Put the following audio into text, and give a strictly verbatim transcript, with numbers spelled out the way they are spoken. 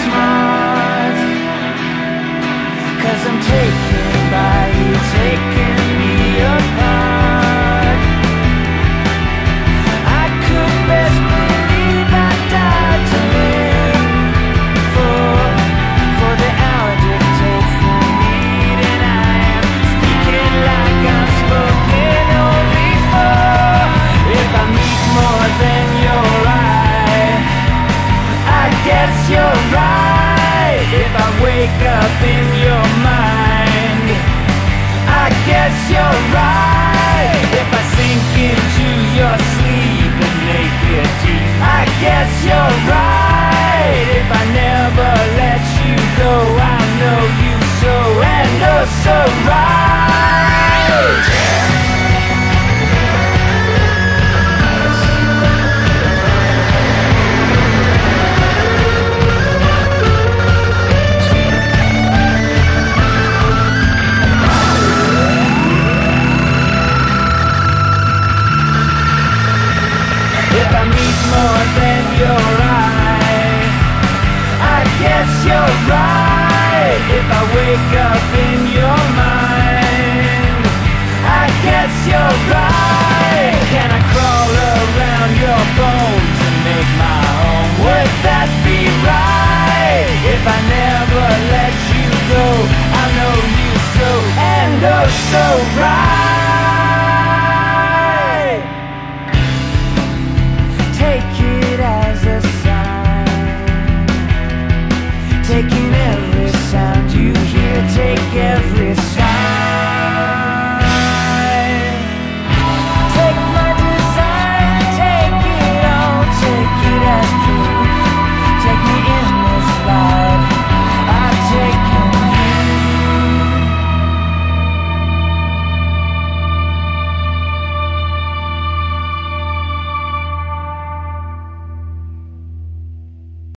smart, 'cause I'm taken by you, taking me apart. I could best believe I died to live for, for the hour dictate for need, and I am speaking like I'm spoken only for. If I meet more than your eye, I guess you're right. If I wake up in your mind, I guess you're right. If I sink into your sleep and make it deep, I guess you're right. If I never let you go, I'll know you so and oh so right. If I meet more than your eye, I guess you're right. If I wake up in your mind, I guess you're right. Can I crawl around your bones and make my home? Would that be right? If I never let you go, I know you so and oh so right. Take it as a sign, taking every